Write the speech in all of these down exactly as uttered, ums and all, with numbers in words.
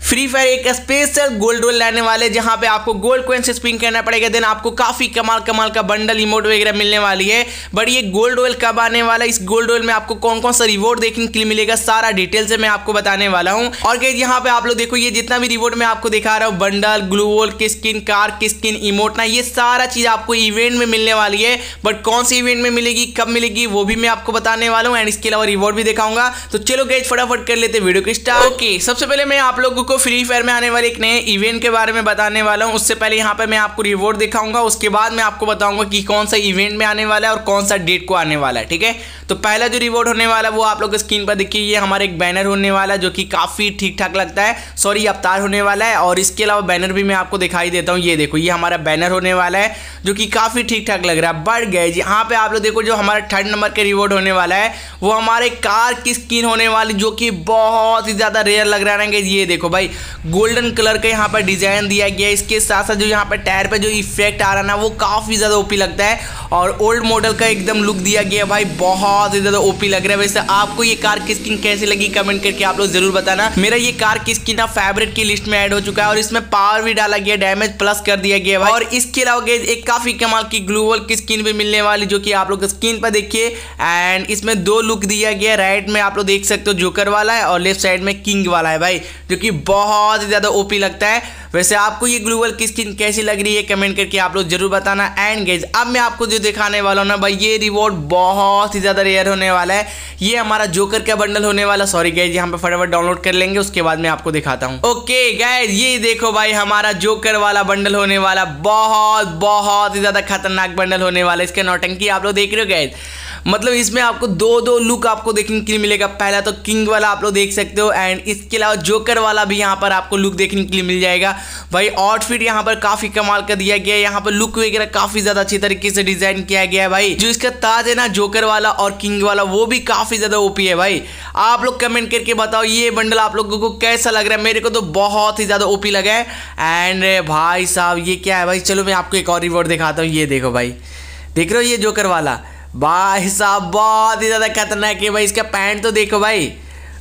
Free Fire एक special gold roll लाने वाले जहां पे आपको गोल्ड कॉइन से स्पिन करना पड़ेगा, देन आपको काफी कमाल कमाल का बंडल इमोट वगैरह मिलने वाली है। बट ये गोल्ड रोल कब आने वाला है, इस गोल्ड रोल में आपको कौन कौन सा रिवॉर्ड देखने के लिए मिलेगा, सारा डिटेल से मैं आपको बताने वाला हूं। और गाइस यहाँ पे आप लोग देखो, ये जितना भी रिवॉर्ड मैं आपको दिखा रहा हूँ, बंडल, ग्लू वॉल की स्किन, कार की स्किन, इमोट ना, ये सारा चीज आपको इवेंट में मिलने वाली है। बट कौन सी इवेंट में मिलेगी, कब मिलेगी, वो भी मैं आपको बताने वाला हूँ एंड इसके अलावा रिवॉर्ड भी दिखाऊंगा। तो चलो गाइस फटाफट कर लेते वीडियो को स्टार्ट। ओके, सबसे पहले मैं आप लोगों को फ्री फायर में आने वाले एक नए इवेंट के बारे में बताने वाला हूं। उससे पहले यहां पे मैं आपको रिवॉर्ड दिखाऊंगा, उसके बाद मैं आपको बताऊंगा कि कौन सा इवेंट में आने वाला है और कौन सा डेट को आने वाला है। ठीक है, तो पहला जो रिवॉर्ड होने वाला है वो आप लोग स्क्रीन पर देखिए, ये हमारे एक बैनर होने वाला है जो कि काफी ठीक ठाक लगता है। सॉरी, अवतार होने वाला है। और इसके अलावा बैनर भी मैं आपको दिखाई देता हूं, ये देखो, ये हमारा बैनर होने वाला है जो कि काफी ठीक ठाक लग रहा है। बढ़ गए यहाँ पे आप लोग देखो, जो हमारा थर्ड नंबर के रिवॉर्ड होने वाला है वो हमारे कार की स्किन होने वाली, जो कि बहुत ही ज्यादा रेयर लग रहा है। ये देखो भाई, गोल्डन कलर का यहाँ पर डिजाइन दिया गया है। इसके साथ साथ जो यहाँ पर टायर पे जो इफेक्ट आ रहा है ना, वो काफी ज्यादा ओपी लगता है। और ओल्ड मॉडल का एकदम लुक दिया गया है भाई, बहुत ही ज्यादा ओपी लग रहा है। वैसे आपको ये कार की स्किन कैसी लगी कमेंट करके आप लोग जरूर बताना। मेरा ये कार की स्किन अब फेवरेट की लिस्ट में ऐड हो चुका है और इसमें पावर भी डाला गया, डैमेज प्लस कर दिया गया भाई। और इसके अलावा एक काफी कमाल की ग्लू वॉल की स्किन भी मिलने वाली, जो कि आप लोग स्क्रीन पर देखिए। एंड इसमें दो लुक दिया गया, राइट में आप लोग देख सकते हो जोकर वाला है और लेफ्ट साइड में किंग वाला है भाई, जो कि बहुत ही ज्यादा ओपी लगता है। वैसे आपको ये ग्लू वॉल की स्किन कैसी लग रही है कमेंट करके आप लोग जरूर बताना। एंड गाइस अब मैं आपको जो दिखाने वाला हूं ना भाई, ये रिवॉर्ड बहुत ही ज्यादा रेयर होने वाला है। ये हमारा जोकर का बंडल होने वाला। सॉरी गाइस, यहाँ पे फटाफट डाउनलोड कर लेंगे, उसके बाद मैं आपको दिखाता हूँ। ओके गाइस, ये देखो भाई, हमारा जोकर वाला बंडल होने वाला, बहुत बहुत ही ज्यादा खतरनाक बंडल होने वाला। इसके नौटंकी आप लोग देख रहे हो गाइस, मतलब इसमें आपको दो दो लुक आपको देखने के लिए मिलेगा। पहला तो किंग वाला आप लोग देख सकते हो एंड इसके अलावा जोकर वाला भी यहाँ पर आपको लुक देखने के लिए मिल जाएगा भाई। आउटफिट यहाँ पर काफी कमाल का दिया गया है, यहाँ पर लुक वगैरह काफी ज्यादा अच्छी तरीके से डिजाइन किया गया है भाई। जो इसका ताज है ना, जोकर वाला और किंग वाला, वो भी काफी ज्यादा ओपी है भाई। आप लोग कमेंट करके बताओ ये बंडल आप लोगों को कैसा लग रहा है। मेरे को तो बहुत ही ज्यादा ओपी लगा है। एंड भाई साहब ये क्या है भाई, चलो मैं आपको एक और रिवॉर्ड दिखाता हूँ। ये देखो भाई, देख रहे हो ये जोकर वाला, भाई साहब बहुत ही ज्यादा खतरनाक है भाई। इसका पैंट तो देखो भाई,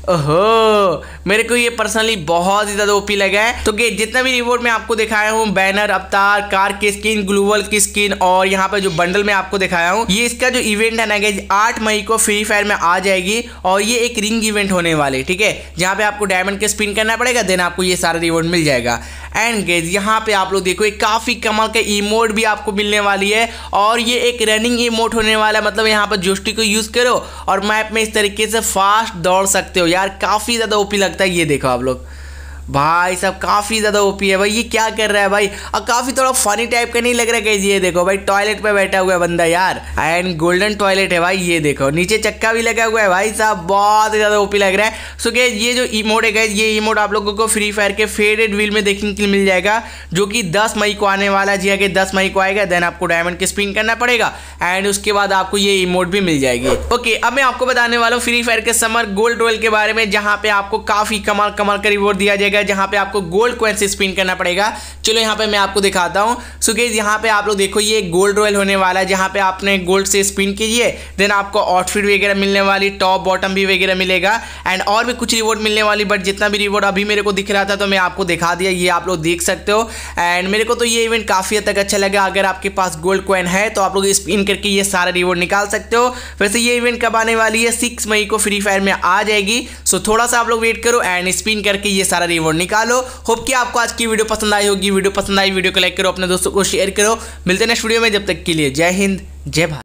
ओहो, मेरे को ये पर्सनली बहुत ही ज्यादा ओपी लगा है। तो गे जितना भी रिवॉर्ड मैं आपको दिखाया हूँ, बैनर, अवतार, कार की स्किन, ग्लू वॉल की स्किन और यहाँ पे जो बंडल मैं आपको दिखाया हूँ, ये इसका जो इवेंट है ना गाइस, आठ मई को फ्री फायर में आ जाएगी। और ये एक रिंग इवेंट होने वाले, ठीक है, जहाँ पे आपको डायमंड के स्पिन करना पड़ेगा, देन आपको ये सारा रिवॉर्ड मिल जाएगा। एंड गाइस यहाँ पे आप लोग देखो, एक काफी कमाल का इमोट भी आपको मिलने वाली है। और ये एक रनिंग इमोट होने वाला है, मतलब यहाँ पर जोस्टिक को यूज करो और मैप में इस तरीके से फास्ट दौड़ सकते हो यार, काफी ज्यादा ओपी लगता है। ये देखो आप लोग, भाई साहब काफी ज्यादा ओपी है भाई। ये क्या कर रहा है भाई, और काफी थोड़ा फनी टाइप का नहीं लग रहा है। ये देखो भाई, टॉयलेट पे बैठा हुआ है बंदा यार, एंड गोल्डन टॉयलेट है भाई। ये देखो नीचे चक्का भी लगा हुआ है भाई साहब, बहुत ही ज्यादा ओपी लग रहा है। सो गाइस ये जो इमोट है गाइस, ये इमोट आप लोगों को फ्री फायर के फेडेड व्हील में देखने के लिए मिल जाएगा, जो कि दस मई को आने वाला है। जी आगे दस मई को आएगा, देन आपको डायमंड के स्पिन करना पड़ेगा एंड उसके बाद आपको ये इमोट भी मिल जाएगी। ओके, अब मैं आपको बताने वाला हूँ फ्री फायर के समर गोल्ड रोल के बारे में, जहाँ पे आपको काफी कमाल कमाल का रिवॉर्ड दिया जाएगा, जहाँ पे आपको गोल्ड कॉइन से स्पिन करना पड़ेगा। चलो यहाँ पे मैं आपको दिखाता हूँ। सो गाइस यहाँ पे आप लोग देखो, ये गोल्ड रॉयल होने वाला है, जहाँ पे आपने गोल्ड से स्पिन कीजिए, देन आपको आउटफिट वगैरह मिलने वाली, टॉप बॉटम भी वगैरह मिलेगा एंड और भी कुछ रिवॉर्ड मिलने वाली। बट जितना भी रिवॉर्ड अभी मेरे को दिख रहा था तो मैं आपको दिखा दिया, ये आप लोग देख सकते हो। एंड मेरे को तो ये इवेंट काफी हद तक अच्छा लगा। अगर आपके पास गोल्ड कॉइन है तो आप लोग स्पिन करके ये सारा रिवॉर्ड निकाल सकते हो। वैसे ये इवेंट कब आने वाली है, सिक्स मई को फ्री फायर में आ जाएगी। सो थोड़ा सा आप लोग वेट करो एंड स्पिन करके ये सारा रिवॉर्ड निकालो। होप कि आपको आज की वीडियो पसंद आई होगी। वीडियो पसंद आई वीडियो को लाइक करो, अपने दोस्तों को शेयर करो। मिलते हैं नेक्स्ट वीडियो में, जब तक के लिए जय हिंद जय भारत।